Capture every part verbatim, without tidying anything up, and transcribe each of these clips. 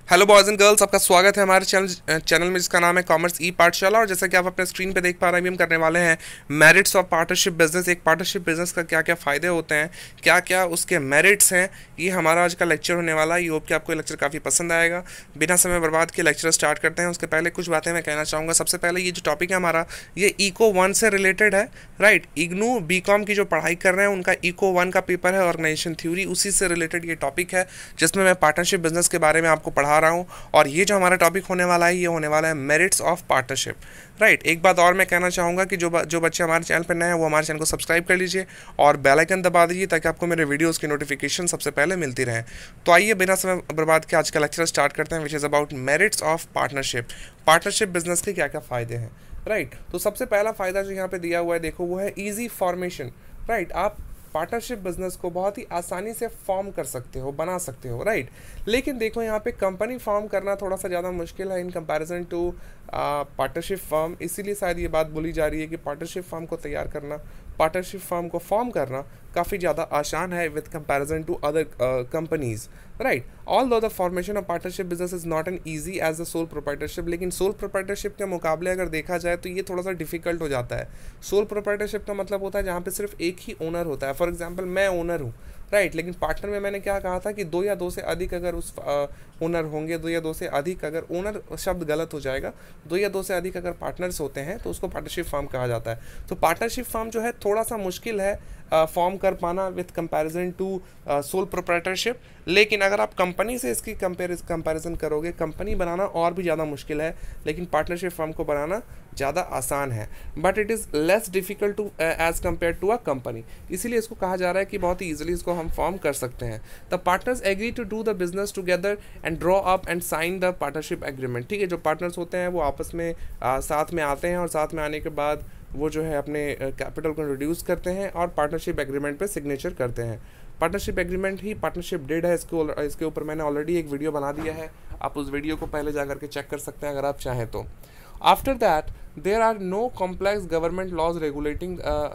Hello boys and girls, आपका स्वागत है हमारे चैनल चैनल में जिसका नाम है कॉमर्स ई पाठशाला। और जैसा कि आप अपने स्क्रीन पे देख पा रहे हैं, हम करने वाले हैं मेरिट्स ऑफ पार्टनरशिप बिजनेस। एक पार्टनरशिप बिजनेस का क्या क्या फ़ायदे होते हैं, क्या क्या उसके मेरिट्स हैं, ये हमारा आज का लेक्चर होने वाला है। ये होप कि आपको लेक्चर काफ़ी पसंद आएगा। बिना समय बर्बाद के लेक्चर स्टार्ट करते हैं। उसके पहले कुछ बातें मैं कहना चाहूँगा। सबसे पहले ये जो टॉपिक है हमारा, ये इको वन से रिलेटेड है, राइट। इग्नू बी कॉम की जो पढ़ाई कर रहे हैं उनका इको वन का पेपर है, ऑर्गेनाइजेशन थ्योरी, उसी से रिलेटेड ये टॉपिक है जिसमें मैं पार्टनरशिप बिजनेस के बारे में आपको पढ़ा रहा हूँ। और ये जो हमारा टॉपिक होने वाला है, ये होने वाला है मेरिट्स ऑफ पार्टनरशिप, राइट। एक बात और मैं कहना चाहूँगा कि जो जो बच्चे हमारे चैनल पर नए हैं वो हमारे चैनल को सब्सक्राइब कर लीजिए और बेल आइकन दबा दीजिए ताकि आपको मेरे वीडियोस की नोटिफिकेशन सबसे पहले मिलती रहे। तो आइए बिना समय बर्बाद के आज का लेक्चर स्टार्ट करते हैं, which is about merits of partnership. Partnership business के क्या क्या फ़ायदे हैं, राइट। तो सबसे पहला फ़ायदा जो यहाँ पे दिया हुआ है, देखो, वो है ईजी फॉर्मेशन, राइट। आप पार्टनरशिप बिजनेस को बहुत ही आसानी से फॉर्म कर सकते हो, बना सकते हो, राइट। लेकिन देखो यहाँ पे कंपनी फॉर्म करना थोड़ा सा ज़्यादा मुश्किल है in comparison to partnership form. इसीलिए शायद ये बात बोली जा रही है कि पार्टनरशिप फॉर्म को तैयार करना, पार्टनरशिप फॉर्म को फॉर्म करना काफ़ी ज़्यादा आसान है with comparison to other companies, right. Although the formation of partnership business is not an easy as a sole proprietorship, लेकिन सोल प्रोप्राइटरशिप के मुकाबले अगर देखा जाए तो ये थोड़ा सा डिफिकल्ट हो जाता है। सोल प्रोप्राइटरशिप का मतलब होता है जहाँ पे सिर्फ एक ही ओनर होता है। फॉर एग्जांपल, मैं ओनर हूँ, राइट। लेकिन पार्टनर में मैंने क्या कहा था कि दो या दो से अधिक अगर उस ओनर होंगे, दो या दो से अधिक, अगर ओनर शब्द गलत हो जाएगा, दो या दो से अधिक अगर पार्टनर्स होते हैं तो उसको पार्टनरशिप फॉर्म कहा जाता है। तो पार्टनरशिप फॉर्म जो है थोड़ा सा मुश्किल है फॉर्म कर पाना with comparison to sole proprietorship. लेकिन अगर आप कंपनी से इसकी कंपैरिजन करोगे, कंपनी बनाना और भी ज़्यादा मुश्किल है, लेकिन पार्टनरशिप फॉर्म को बनाना ज़्यादा आसान है। But it is less difficult to as compare to a company, इसीलिए इसको कहा जा रहा है कि बहुत ही ईजिली इसको हम फॉर्म कर सकते हैं। The partners agree to do the business together and draw up and sign the partnership agreement, ठीक है। जो पार्टनर्स होते हैं वो आपस में आ, साथ में आते हैं और साथ में आने के बाद वो जो है अपने कैपिटल को रिड्यूस करते हैं और पार्टनरशिप एग्रीमेंट पे सिग्नेचर करते हैं। पार्टनरशिप एग्रीमेंट ही पार्टनरशिप डीड है। इसको इसके ऊपर मैंने ऑलरेडी एक वीडियो बना दिया है, आप उस वीडियो को पहले जा करके चेक कर सकते हैं अगर आप चाहें तो। After that there are no complex government laws regulating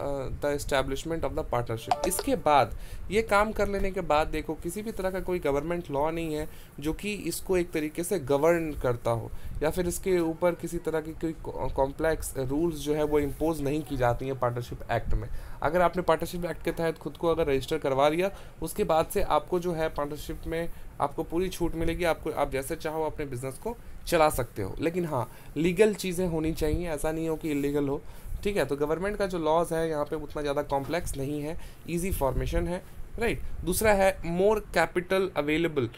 the establishment of the partnership. इसके बाद ये काम कर लेने के बाद देखो, किसी भी तरह का कोई गवर्नमेंट लॉ नहीं है जो कि इसको एक तरीके से गवर्न करता हो, या फिर इसके ऊपर किसी तरह की कोई कॉम्प्लेक्स रूल्स जो है वो इम्पोज नहीं की जाती हैं पार्टनरशिप एक्ट में। अगर आपने पार्टनरशिप एक्ट के तहत खुद को अगर रजिस्टर करवा लिया, उसके बाद से आपको जो है पार्टनरशिप में आपको पूरी छूट मिलेगी। आपको आप जैसे चाहो अपने बिजनेस को चला सकते हो, लेकिन हाँ, लीगल चीज़ें होनी चाहिए, ऐसा नहीं हो कि इलीगल हो, ठीक है। तो गवर्नमेंट का जो लॉज है यहाँ पे उतना ज़्यादा कॉम्प्लेक्स नहीं है, इजी फॉर्मेशन है, राइट। दूसरा है मोर कैपिटल अवेलेबल।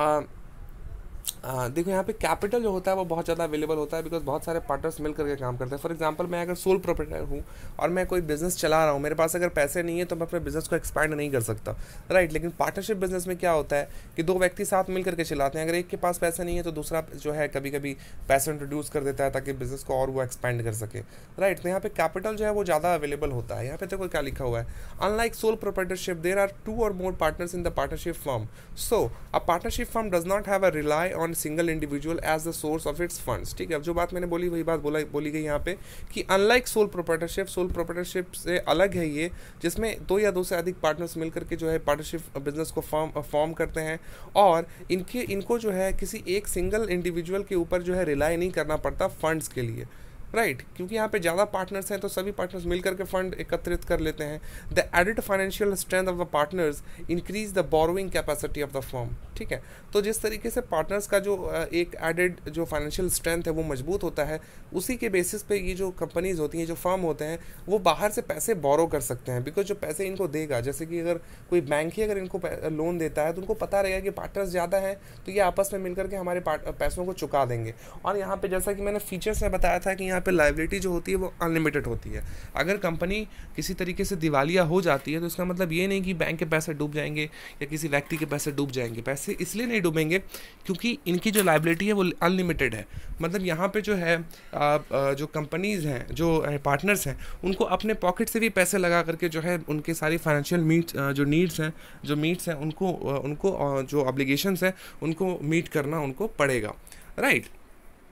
हाँ, देखो यहाँ पे कैपिटल जो होता है वो बहुत ज़्यादा अवेलेबल होता है, बिकॉज बहुत सारे पार्टनर्स मिल करके काम करते हैं। फॉर एग्जांपल, मैं अगर सोल प्रोप्राइटर हूँ और मैं कोई बिजनेस चला रहा हूँ, मेरे पास अगर पैसे नहीं है तो मैं अपने बिजनेस को एक्सपैंड नहीं कर सकता, राइट। लेकिन पार्टनरशिप बिजनेस में क्या होता है कि दो व्यक्ति साथ मिल करके चलाते हैं। अगर एक के पास पैसे नहीं है तो दूसरा जो है कभी कभी पैसे इंट्रोड्यूस कर देता है ताकि बिजनेस को और वो एक्सपैंड कर सके, राइट। तो यहाँ पे कैपिटल जो है वो ज़्यादा अवेलेबल होता है। यहाँ पे देखो क्या लिखा हुआ है, unlike sole proprietorship there are two or more partners in the partnership firm, so a partnership firm does not have a rely on single individual as the source of its funds, ठीक है। अब जो बात मैंने बोली वही बात बोला बोली गई यहाँ पे कि unlike sole proprietorship, sole proprietorship से अलग है ये, जिसमें दो या दो से अधिक पार्टनर्स मिलकर के जो है पार्टनरशिप बिजनेस को फॉर्म फॉर्म करते हैं और इनके इनको जो है किसी एक सिंगल इंडिविजुअल के ऊपर जो है रिलाई नहीं करना पड़ता फंड्स के लिए, राइट right, क्योंकि यहाँ पे ज़्यादा पार्टनर्स हैं तो सभी पार्टनर्स मिलकर के फंड एकत्रित कर लेते हैं। The added financial strength of the partners increase the borrowing capacity of the firm, ठीक है। तो जिस तरीके से पार्टनर्स का जो एक एडिड जो फाइनेंशियल स्ट्रेंथ है वो मजबूत होता है, उसी के बेसिस पे ये जो कंपनीज होती हैं, जो फर्म होते हैं, वो बाहर से पैसे बोरो कर सकते हैं। बिकॉज जो पैसे इनको देगा, जैसे कि अगर कोई बैंक ही अगर इनको लोन देता है तो उनको पता रहेगा कि पार्टनर्स ज़्यादा हैं तो ये आपस में मिलकर के हमारे पैसों को चुका देंगे। और यहाँ पर जैसा कि मैंने फीचर्स में बताया था कि यहाँ पे लायबिलिटी जो होती है वो अनलिमिटेड होती है। अगर कंपनी किसी तरीके से दिवालिया हो जाती है तो इसका मतलब ये नहीं कि बैंक के पैसे डूब जाएंगे या किसी व्यक्ति के पैसे डूब जाएंगे। पैसे इसलिए नहीं डूबेंगे क्योंकि इनकी जो लायबिलिटी है वो अनलिमिटेड है। मतलब यहाँ पे जो है आ, आ, जो कंपनीज हैं, जो पार्टनर्स हैं, उनको अपने पॉकेट से भी पैसे लगा करके जो है उनके सारी फाइनेंशियल मीट जो नीड्स हैं जो मीट्स हैं उनको उनको जो ऑब्लिगेशंस हैं उनको मीट करना उनको पड़ेगा, राइट।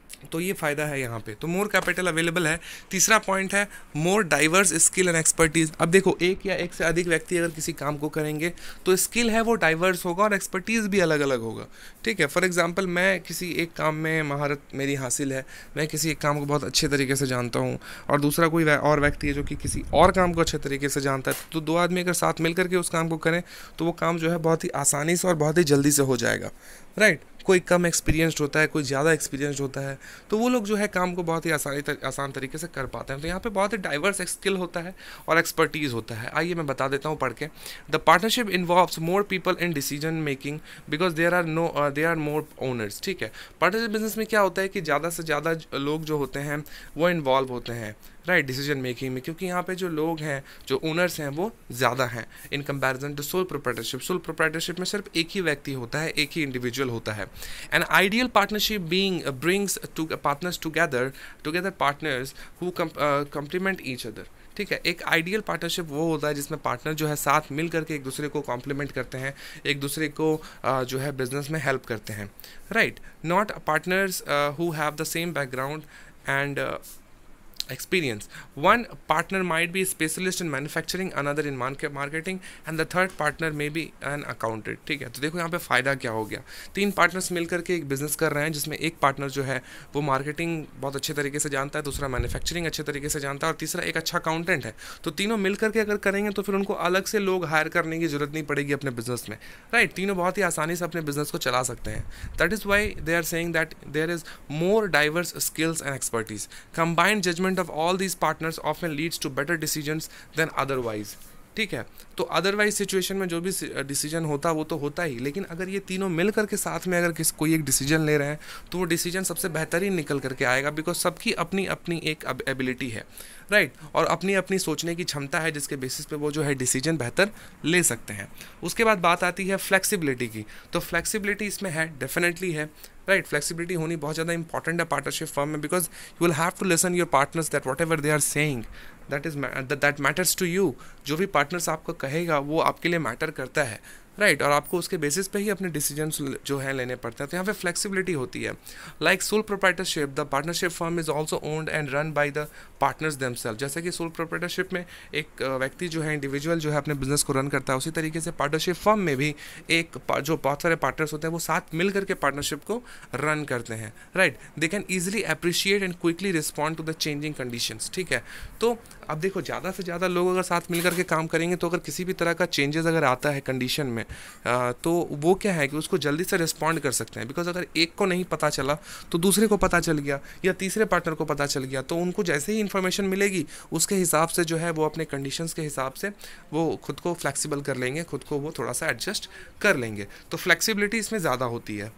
तो ये फ़ायदा है यहाँ पे, तो मोर कैपिटल अवेलेबल है। तीसरा पॉइंट है more diverse skill and expertise. अब देखो, एक या एक से अधिक व्यक्ति अगर किसी काम को करेंगे तो स्किल है वो डाइवर्स होगा और एक्सपर्टीज़ भी अलग अलग होगा, ठीक है। फॉर एग्जांपल, मैं किसी एक काम में महारत मेरी हासिल है, मैं किसी एक काम को बहुत अच्छे तरीके से जानता हूँ, और दूसरा कोई और व्यक्ति है जो कि किसी और काम को अच्छे तरीके से जानता है, तो दो आदमी अगर साथ मिल करके उस काम को करें तो वो काम जो है बहुत ही आसानी से और बहुत ही जल्दी से हो जाएगा, राइट। कोई कम एक्सपीरियंस्ड होता है, कोई ज़्यादा एक्सपीरियंस्ड होता है, तो वो लोग जो है काम को बहुत ही आसानी तर, आसान तरीके से कर पाते हैं। तो यहाँ पे बहुत ही डाइवर्स स्किल होता है और एक्सपर्टीज़ होता है। आइए मैं बता देता हूँ पढ़ के। The partnership involves more people in decision making because there are no there are more owners, ठीक है। पार्टनरशिप बिजनेस में क्या होता है कि ज़्यादा से ज़्यादा लोग जो होते हैं वो इन्वॉल्व होते हैं, राइट, डिसीजन मेकिंग में, क्योंकि यहाँ पे जो लोग हैं, जो ओनर्स हैं, वो ज़्यादा हैं in comparison to sole proprietorship. Sole proprietorship में सिर्फ एक ही व्यक्ति होता है, एक ही इंडिविजुअल होता है। An ideal partnership being brings two partners together together partners who complement each other, ठीक है। एक आइडियल पार्टनरशिप वो होता है जिसमें पार्टनर जो है साथ मिल करके एक दूसरे को कॉम्प्लीमेंट करते हैं, एक दूसरे को uh, जो है बिजनेस में हेल्प करते हैं, right. Not partners who have the same background and experience. One partner might be a specialist in manufacturing, another in marketing, and the third partner may be an accountant, ठीक है। तो देखो यहाँ पे फ़ायदा क्या हो गया, तीन पार्टनर्स मिलकर के एक बिज़नेस कर रहे हैं जिसमें एक पार्टनर जो है वो मार्केटिंग बहुत अच्छे तरीके से जानता है, दूसरा मैन्युफैक्चरिंग अच्छे तरीके से जानता है, और तीसरा एक अच्छा अकाउंटेंट है। तो तीनों मिल करके अगर करेंगे तो फिर उनको अलग से लोग हायर करने की जरूरत नहीं पड़ेगी अपने बिजनेस में, राइट। तीनों बहुत ही आसानी से अपने बिजनेस को चला सकते हैं। That is why they are saying that there is more diverse skills and expertise. Combined judgement of all these partners often leads to better decisions than otherwise, ठीक है। तो अदरवाइज सिचुएशन में जो भी डिसीजन होता है वो तो होता ही, लेकिन अगर ये तीनों मिल करके साथ में अगर किस कोई एक डिसीजन ले रहे हैं तो वो डिसीजन सबसे बेहतरीन निकल करके आएगा, बिकॉज सबकी अपनी अपनी एक एबिलिटी है, राइट, और अपनी अपनी सोचने की क्षमता है जिसके बेसिस पे वो जो है डिसीजन बेहतर ले सकते हैं। उसके बाद बात आती है फ्लेक्सिबिलिटी की। तो फ्लेक्सिबिलिटी इसमें है, डेफिनेटली है, राइट। फ्लेक्सिबिलिटी होनी बहुत ज़्यादा इंपॉर्टेंट है पार्टनरशिप फर्म में, because you will have to listen your partners that whatever they are saying that is that matters to you. जो भी पार्टनर्स आपको कहेगा वो आपके लिए मैटर करता है, राइट, और आपको उसके बेसिस पे ही अपने डिसीजन जो है लेने पड़ते हैं। तो यहाँ पे फ्लेक्सिबिलिटी होती है। Like sole proprietorship, the partnership firm is also owned and run by the partners themself. जैसे कि सोल प्रोप्राइटरशिप में एक व्यक्ति जो है, इंडिविजुअल जो है अपने बिजनेस को रन करता है, उसी तरीके से पार्टनरशिप फर्म में भी एक जो बहुत सारे पार्टनर्स होते हैं वो साथ मिल करके पार्टनरशिप को रन करते हैं, right. They can easily appreciate and quickly respond to the changing conditions, ठीक है। तो अब देखो, ज़्यादा से ज़्यादा लोग अगर साथ मिल करके काम करेंगे तो अगर किसी भी तरह का चेंजेस अगर आता है कंडीशन में, आ, तो वो क्या है कि उसको जल्दी से रिस्पॉन्ड कर सकते हैं, बिकॉज अगर एक को नहीं पता चला तो दूसरे को पता चल गया या तीसरे पार्टनर को पता चल गया, तो उनको जैसे ही इन्फॉर्मेशन मिलेगी उसके हिसाब से जो है वो अपने कंडीशंस के हिसाब से वो खुद को फ्लेक्सिबल कर लेंगे, खुद को वो थोड़ा सा एडजस्ट कर लेंगे। तो फ्लेक्सिबिलिटी इसमें ज़्यादा होती है।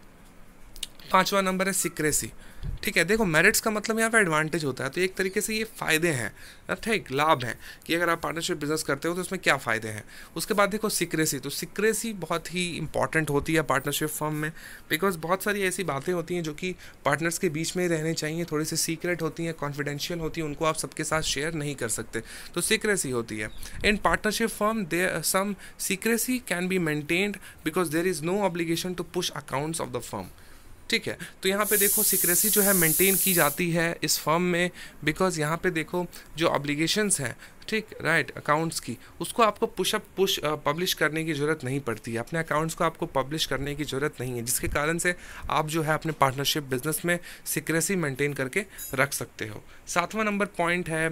पांचवा नंबर है सीक्रेसी, ठीक है। देखो, मेरिट्स का मतलब यहाँ पे एडवांटेज होता है, तो एक तरीके से ये फ़ायदे हैं, ठीक, लाभ हैं कि अगर आप पार्टनरशिप बिजनेस करते हो तो उसमें क्या फ़ायदे हैं। उसके बाद देखो सीक्रेसी, तो सीक्रेसी बहुत ही इंपॉर्टेंट होती है पार्टनरशिप फर्म में, बिकॉज बहुत सारी ऐसी बातें होती हैं जो कि पार्टनर्स के बीच में रहने चाहिए, थोड़ी सी सीक्रेट होती हैं, कॉन्फिडेंशियल होती हैं, उनको आप सबके साथ शेयर नहीं कर सकते, तो सीक्रेसी होती है। In partnership firm there some secrecy can be maintained because there is no obligation to push accounts of the firm, ठीक है। तो यहाँ पे देखो सीक्रेसी जो है मेंटेन की जाती है इस फर्म में, बिकॉज यहाँ पे देखो जो ऑब्लिगेशंस हैं, ठीक, राइट, अकाउंट्स की, उसको आपको पुशअप पुश पब्लिश करने की ज़रूरत नहीं पड़ती है, अपने अकाउंट्स को आपको पब्लिश करने की ज़रूरत नहीं है, जिसके कारण से आप जो है अपने पार्टनरशिप बिजनेस में सीक्रेसी मेंटेन करके रख सकते हो। सातवां नंबर पॉइंट है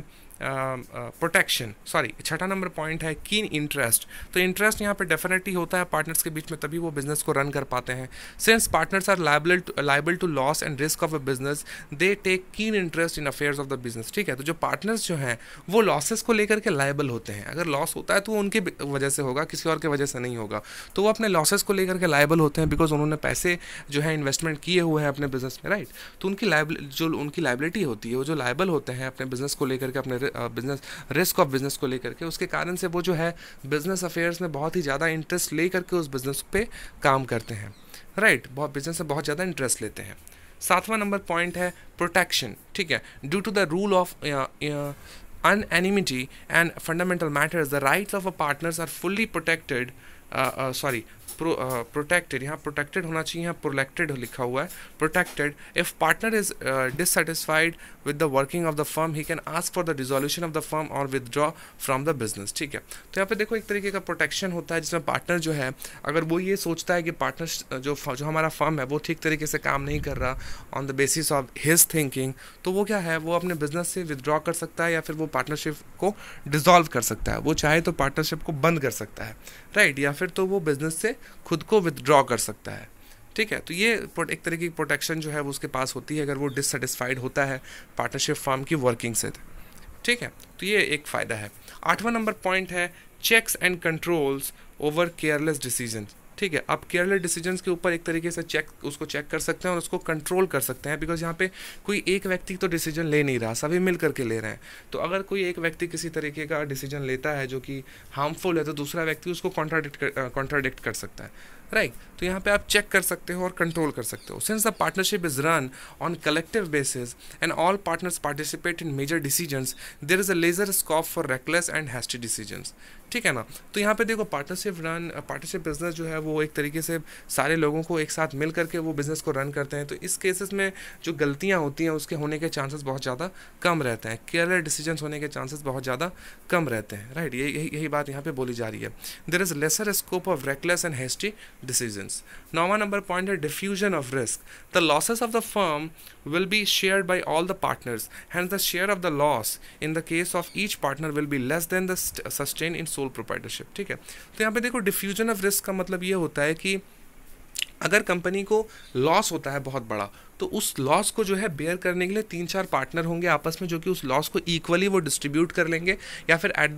प्रोटेक्शन, सॉरी छठा नंबर पॉइंट है कीन इंटरेस्ट। तो इंटरेस्ट यहाँ पे डेफिनेटली होता है पार्टनर्स के बीच में, तभी वो बिजनेस को रन कर पाते हैं। Since partners are liable liable to loss and risk of a business, they take keen interest in affairs of the business, ठीक है। तो जो पार्टनर्स जो हैं वो लॉसेस को लेकर के लायबल होते हैं। अगर लॉस होता है तो वो उनकी वजह से होगा, किसी और की वजह से नहीं होगा, तो वो अपने लॉसेस को लेकर के लायबल होते हैं, बिकॉज उन्होंने पैसे जो है इन्वेस्टमेंट किए हुए हैं अपने बिजनेस में, राइट। तो उनकी लायबल जो उनकी लायबिलिटी होती है, वो जो लायबल होते हैं अपने बिजनेस को लेकर के, अपने बिजनेस रिस्क ऑफ बिजनेस को लेकर के, उसके कारण से वो जो है बिजनेस अफेयर्स में बहुत ही ज़्यादा इंटरेस्ट ले करके उस बिजनेस पे काम करते हैं, राइट, बहुत बिजनेस में बहुत ज़्यादा इंटरेस्ट लेते हैं। सातवां नंबर पॉइंट है प्रोटेक्शन, ठीक है। Due to the rule of unanimity and fundamental matters, the rights of a partners are fully protected uh, uh, sorry protected, यहाँ प्रोटेक्टेड होना चाहिए, यहाँ प्रोटेक्टेड लिखा हुआ है, protected. If partner is dissatisfied with the working of the firm he can ask for the dissolution of the firm और withdraw from the business. ठीक है, तो यहाँ पे देखो एक तरीके का प्रोटेक्शन होता है जिसमें पार्टनर जो है, अगर वो ये सोचता है कि पार्टनर जो जो हमारा फर्म है वो ठीक तरीके से काम नहीं कर रहा on the basis of his thinking, तो वो क्या है, वो अपने बिजनेस से विदड्रॉ कर सकता है या फिर वो पार्टनरशिप को डिसॉल्व कर सकता है। वो चाहे तो पार्टनरशिप को बंद कर सकता है, राइट, या फिर तो वो बिजनेस से खुद को विदड्रॉ कर सकता है। ठीक है, तो ये एक तरीके की प्रोटेक्शन जो है वो उसके पास होती है अगर वो डिससेटिस्फाइड होता है पार्टनरशिप फर्म की वर्किंग से। ठीक है, तो ये एक फ़ायदा है। आठवां नंबर पॉइंट है checks and controls over careless decision. ठीक है, आप केयरलेस डिसीजंस के ऊपर एक तरीके से चेक उसको चेक कर सकते हैं और उसको कंट्रोल कर सकते हैं, बिकॉज यहाँ पे कोई एक व्यक्ति तो डिसीजन ले नहीं रहा, सभी मिल करके ले रहे हैं। तो अगर कोई एक व्यक्ति किसी तरीके का डिसीजन लेता है जो कि हार्मफुल है, तो दूसरा व्यक्ति उसको कॉन्ट्राडिक्ट कर कॉन्ट्राडिक्ट कर सकता है, राइट right. तो यहाँ पे आप चेक कर सकते हो और कंट्रोल कर सकते हो। Since the partnership is run on collective basis and all partners participate in major decisions, there is a lesser scope for reckless and hasty decisions. ठीक है ना, तो यहाँ पे देखो पार्टनरशिप रन पार्टनरशिप बिजनेस जो है वो एक तरीके से सारे लोगों को एक साथ मिल करके वो बिज़नेस को रन करते हैं, तो इस केसेस में जो गलतियाँ होती हैं उसके होने के चांसेस बहुत ज़्यादा कम रहते हैं, केयरलेस डिसीजंस होने के चांसेस बहुत ज़्यादा कम रहते हैं, राइट। यही यही बात यहाँ पे बोली जा रही है। There is lesser scope of reckless and hasty decisions. Nova number point is diffusion of risk. The losses of the firm will be shared by all the partners. Hence, the share of the loss in the case of each partner will be less than the sustained in sole proprietorship. ठीक है, तो यहाँ पे देखो diffusion of risk का मतलब ये होता है कि अगर कंपनी को लॉस होता है बहुत बड़ा, तो उस लॉस को जो है बेयर करने के लिए तीन चार पार्टनर होंगे आपस में, जो कि उस लॉस को इक्वली वो डिस्ट्रीब्यूट कर लेंगे, या फिर एट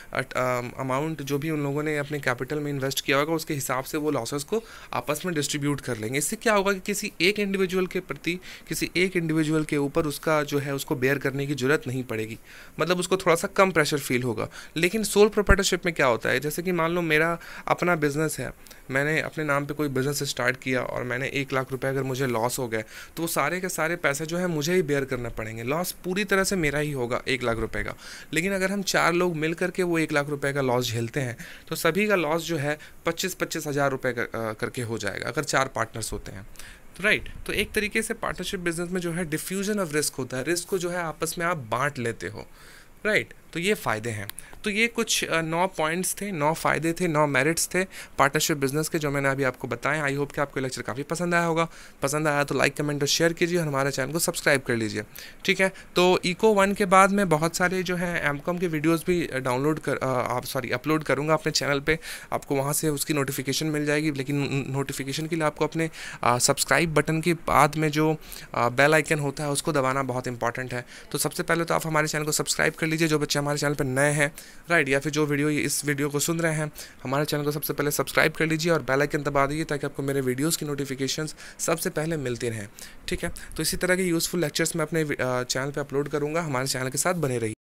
द अमाउंट जो भी उन लोगों ने अपने कैपिटल में इन्वेस्ट किया होगा उसके हिसाब से वो लॉसेस को आपस में डिस्ट्रीब्यूट कर लेंगे। इससे क्या होगा कि किसी एक इंडिविजुअल के प्रति किसी एक इंडिविजुअल के ऊपर उसका जो है उसको बेयर करने की जरूरत नहीं पड़ेगी, मतलब उसको थोड़ा सा कम प्रेशर फील होगा। लेकिन सोल प्रोप्राइटरशिप में क्या होता है, जैसे कि मान लो मेरा अपना बिजनेस है, मैंने अपने नाम पे कोई बिज़नेस स्टार्ट किया और मैंने एक लाख रुपए अगर मुझे लॉस हो गए, तो वो सारे के सारे पैसे जो है मुझे ही बेयर करना पड़ेंगे, लॉस पूरी तरह से मेरा ही होगा एक लाख रुपए का। लेकिन अगर हम चार लोग मिल करके वो एक लाख रुपए का लॉस झेलते हैं, तो सभी का लॉस जो है पच्चीस पच्चीस हज़ार रुपये कर, करके हो जाएगा अगर चार पार्टनर्स होते हैं, तो राइट। तो एक तरीके से पार्टनरशिप बिजनेस में जो है डिफ्यूजन ऑफ रिस्क होता है, रिस्क को जो है आपस में आप बांट लेते हो, राइट। तो ये फ़ायदे हैं। तो ये कुछ नौ पॉइंट्स थे, नौ फ़ायदे थे, नौ मेरिट्स थे पार्टनरशिप बिजनेस के, जो मैंने अभी आपको बताए। आई होप कि आपको लेक्चर काफ़ी पसंद आया होगा। पसंद आया तो लाइक कमेंट और शेयर कीजिए और हमारे चैनल को सब्सक्राइब कर लीजिए, ठीक है। तो इको वन के बाद मैं बहुत सारे जो हैं एम कॉम के वीडियोज़ भी डाउनलोड कर आप सॉरी अपलोड करूँगा अपने चैनल पर, आपको वहाँ से उसकी नोटिफिकेशन मिल जाएगी। लेकिन नोटिफिकेशन के लिए आपको अपने सब्सक्राइब बटन के बाद में जो बेल आइकन होता है उसको दबाना बहुत इंपॉर्टेंट है। तो सबसे पहले तो आप हमारे चैनल को सब्सक्राइब कर लीजिए जो बच्चे हमारे चैनल पर नए हैं, राइट, या फिर जो वीडियो इस वीडियो को सुन रहे हैं, हमारे चैनल को सबसे पहले सब्सक्राइब कर लीजिए और बेल आइकन दबा दीजिए ताकि आपको मेरे वीडियोस की नोटिफिकेशंस सबसे पहले मिलती रहें, ठीक है। तो इसी तरह के यूज़फुल लेक्चर्स मैं अपने चैनल पे अपलोड करूँगा, हमारे चैनल के साथ बने रहिए।